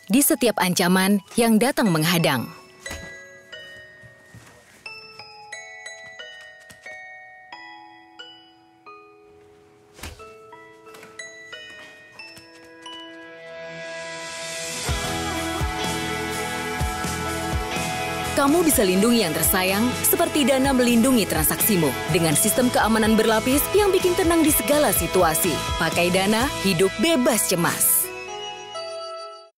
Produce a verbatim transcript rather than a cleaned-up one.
di setiap ancaman yang datang menghadang. Kamu bisa lindungi yang tersayang seperti Dana melindungi transaksimu dengan sistem keamanan berlapis yang bikin tenang di segala situasi. Pakai Dana, hidup bebas cemas.